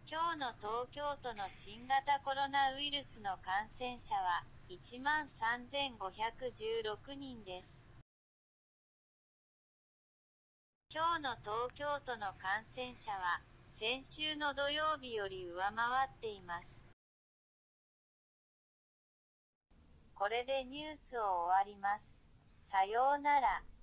今日の東京都の新型コロナウイルスの感染者は13,516人です。今日の東京都の感染者は先週の土曜日より上回っています。これでニュースを終わります。さようなら。